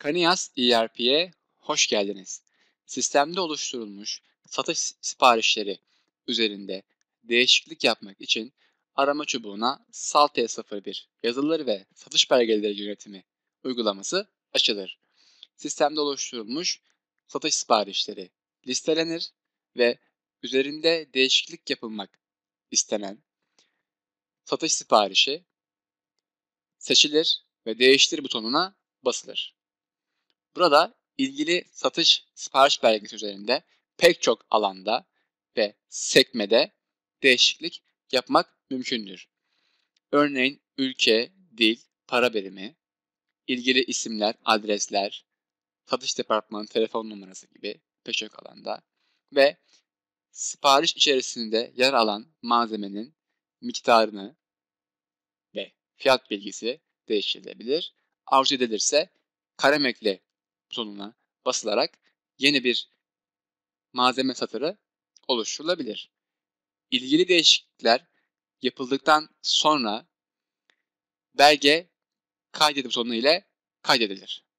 Kanias ERP'ye hoş geldiniz. Sistemde oluşturulmuş satış siparişleri üzerinde değişiklik yapmak için arama çubuğuna SAL-T01 yazılır ve satış belgeleri yönetimi uygulaması açılır. Sistemde oluşturulmuş satış siparişleri listelenir ve üzerinde değişiklik yapılmak istenen satış siparişi seçilir ve değiştir butonuna basılır. Burada ilgili satış sipariş belgesi üzerinde pek çok alanda ve sekmede değişiklik yapmak mümkündür. Örneğin ülke, dil, para birimi, ilgili isimler, adresler, satış departmanı telefon numarası gibi pek çok alanda ve sipariş içerisinde yer alan malzemenin miktarını ve fiyat bilgisi değiştirilebilir. Arzu edilirse kalem ekle butonuna basılarak yeni bir malzeme satırı oluşturulabilir. İlgili değişiklikler yapıldıktan sonra belge kaydet butonu ile kaydedilir.